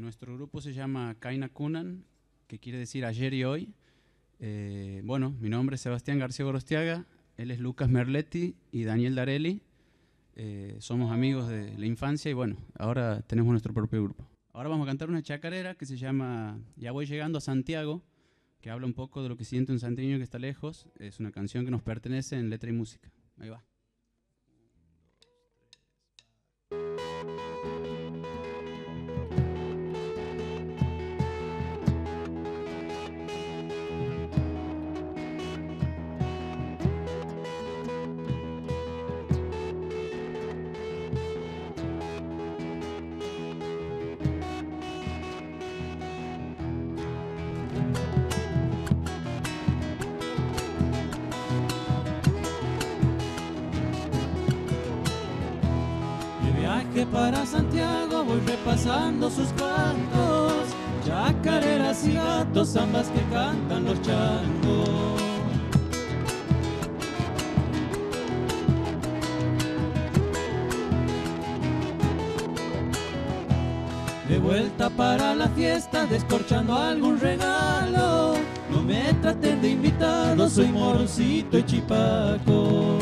Nuestro grupo se llama Kaina Kunan, que quiere decir ayer y hoy. Bueno, mi nombre es Sebastián García Gorostiaga, él es Lucas Merletti y Daniel Darelli. Somos amigos de la infancia y bueno, ahora tenemos nuestro propio grupo. Ahora vamos a cantar una chacarera que se llama Ya voy llegando a Santiago, que habla un poco de lo que siente un santiagueño que está lejos. Es una canción que nos pertenece en letra y música. Ahí va. Viaje para Santiago, voy repasando sus cantos, chacareras y gatos, zambas que cantan los changos. De vuelta para la fiesta, descorchando algún regalo, no me traten de invitado, soy moroncito y chipaco.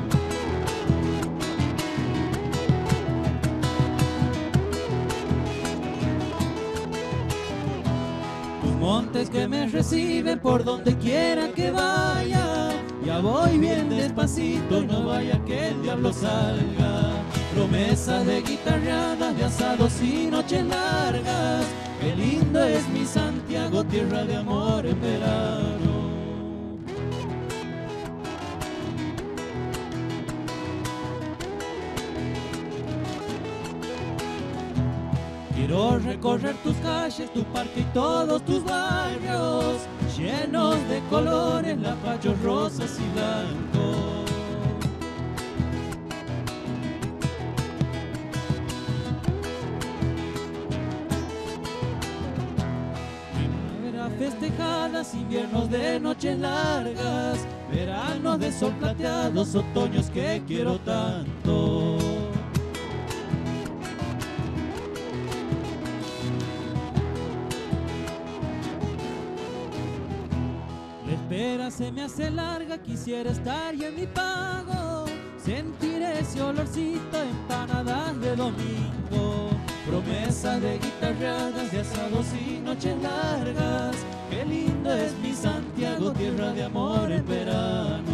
Montes que me reciben por donde quiera que vaya, ya voy bien despacito, no vaya que el diablo salga. Promesas de guitarreadas, de asados y noches largas, qué lindo es mi Santiago, tierra de amor en verano. Quiero recorrer tus calles, tu parque y todos tus barrios, llenos de colores, lapachos rosas y blancos. Primavera festejadas, inviernos de noches largas, veranos de sol plateados, otoños que quiero tanto. La espera se me hace larga, quisiera estar ya en mi pago, sentir ese olorcito, empanadas de domingo, promesas de guitarreadas, de asados y noches largas, qué lindo es mi Santiago, tierra de amor en verano.